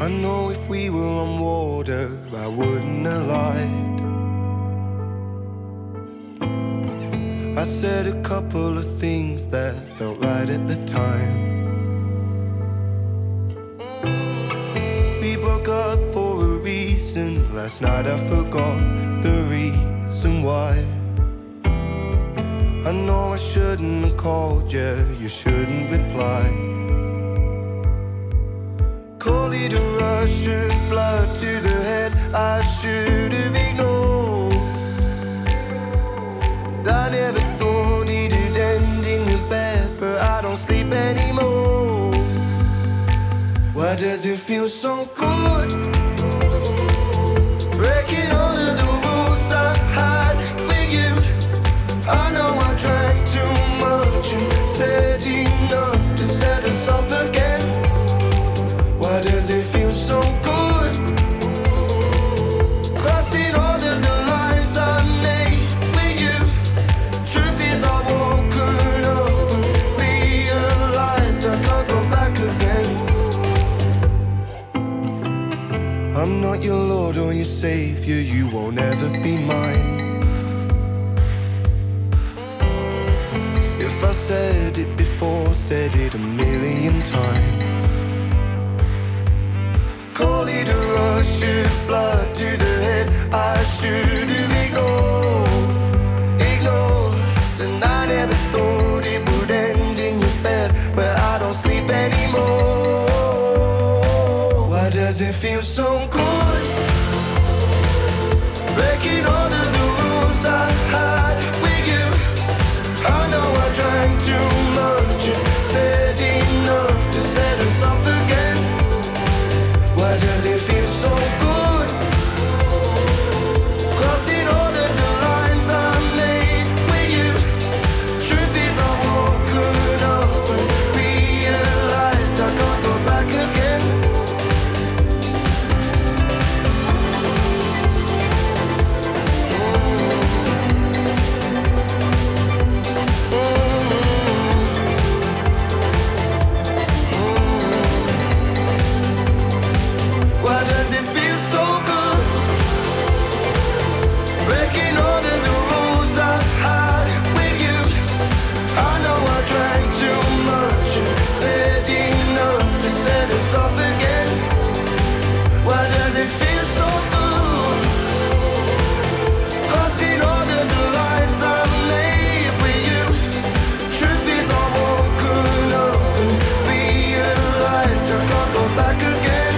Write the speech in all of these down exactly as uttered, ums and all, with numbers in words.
I know if we were on water, I wouldn't have lied. I said a couple of things that felt right at the time. We broke up for a reason. Last night I forgot the reason why. I know I shouldn't have called you, you shouldn't reply. Call it a rush of blood to the head I should have ignored. I never thought it'd end in your bed, but I don't sleep anymore. Why does it feel so good? Breaking all of the rules I had with you. I know I drank too much and said enough to set us off again. Why does it feel so good? Crossing all of the lines I made with you. Truth is I've woken up and realized I can't go back again. I'm not your Lord or your Savior, you won't ever be mine. If I said it before, said it a million times. Call it a rush of blood to the head I should have ignored, ignored. And I never thought it would end in your bed where I don't sleep anymore. Why does it feel so good? Breaking all of the rules I had with you. I know I drank too much and said enough to set us off again. Why does it feel so good? Crossing all of the lines I made with you. Truth is I've woken up and realized I can't go back again. Why does it feel so good? Breaking all of the rules I had with you. I know I drank too much and said enough to set us off again. Why does it feel so good? Crossing all of the lines I made with you. Truth is I've woken up and realized I can't go back again.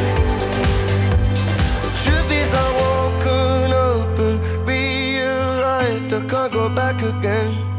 Truth is I woken up and realized I can't go back again.